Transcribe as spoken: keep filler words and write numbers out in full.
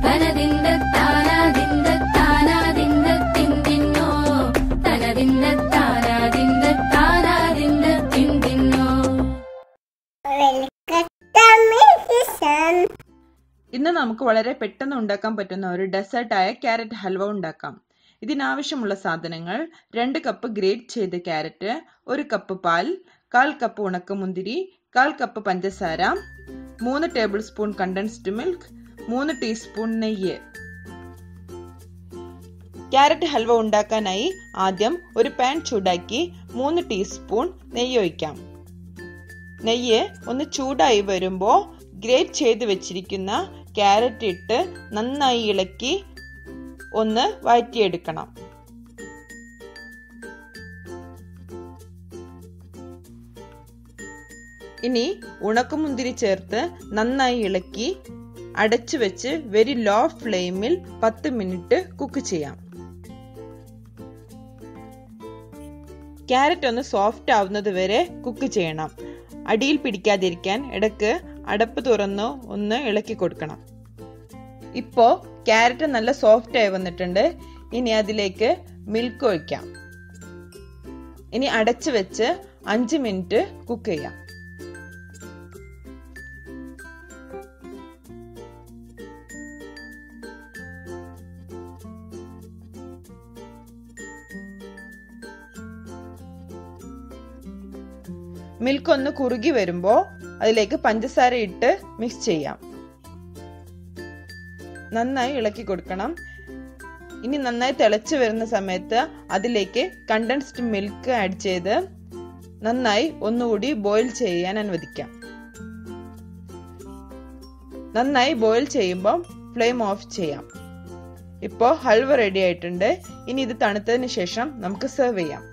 ഇന്ന് നമുക്ക് വളരെ പെട്ടെന്ന് ഉണ്ടാക്കാൻ പറ്റുന്ന ഒരു ഡെസേർട്ടായ ക്യാരറ്റ് ഹൽവ ഉണ്ടാക്കാം. ഇതിനാവശ്യമുള്ള സാധനങ്ങൾ: രണ്ട് കപ്പ് ഗ്രേറ്റ് ചെയ്ത ക്യാരറ്റ്, ഒരു കപ്പ് പാൽ, കാൽ കപ്പ് ഉണക്കമുന്തിരി, കാൽ കപ്പ് പഞ്ചസാര, മൂന്ന് ടേബിൾ സ്പൂൺ കണ്ടൻസ്ഡ് മിൽക്ക്, മൂന്ന് ടീസ്പൂൺ നെയ്യ്. ക്യാരറ്റ് ഹൽവ ഉണ്ടാക്കാനായി ആദ്യം ഒരു പാൻ ചൂടാക്കി മൂന്ന് ടീസ്പൂൺ നെയ്യ് ഒഴിക്കാം. നെയ്യ് ഒന്ന് ചൂടായി വരുമ്പോൾ ഗ്രേറ്റ് ചെയ്ത് വെച്ചിരിക്കുന്ന ക്യാരറ്റ് ഇട്ട് നന്നായി ഇളക്കി ഒന്ന് വഴറ്റിയെടുക്കണം. ഇനി ഉണക്കമുന്തിരി ചേർത്ത് നന്നായി ഇളക്കി അടച്ചു വെച്ച് വെരി ലോ ഫ്ലെയിമിൽ പത്ത് മിനിറ്റ് കുക്ക് ചെയ്യാം. ക്യാരറ്റ് ഒന്ന് സോഫ്റ്റ് ആവുന്നത് വരെ കുക്ക് ചെയ്യണം. അടിയിൽ പിടിക്കാതിരിക്കാൻ ഇടയ്ക്ക് അടപ്പ് തുറന്ന് ഒന്ന് ഇളക്കി കൊടുക്കണം. ഇപ്പോ ക്യാരറ്റ് നല്ല സോഫ്റ്റ് ആയി വന്നിട്ടുണ്ട്. ഇനി അതിലേക്ക് മിൽക്ക് ഒഴിക്കാം. ഇനി അടച്ചു വെച്ച് അഞ്ച് മിനിറ്റ് കുക്ക് ചെയ്യാം. മിൽക്ക് ഒന്ന് കുറുകി വരുമ്പോൾ അതിലേക്ക് പഞ്ചസാര ഇട്ട് മിക്സ് ചെയ്യാം. നന്നായി ഇളക്കി കൊടുക്കണം. ഇനി നന്നായി തിളച്ചു വരുന്ന സമയത്ത് അതിലേക്ക് കണ്ടൻസ്ഡ് മിൽക്ക് ആഡ് ചെയ്ത് നന്നായി ഒന്നുകൂടി ബോയിൽ ചെയ്യാൻ അനുവദിക്കാം. നന്നായി ബോയിൽ ചെയ്യുമ്പോൾ ഫ്ലെയിം ഓഫ് ചെയ്യാം. ഇപ്പോൾ ഹൽവ റെഡി ആയിട്ടുണ്ട്. ഇനി ഇത് തണുത്തതിന് ശേഷം നമുക്ക് സെർവ് ചെയ്യാം.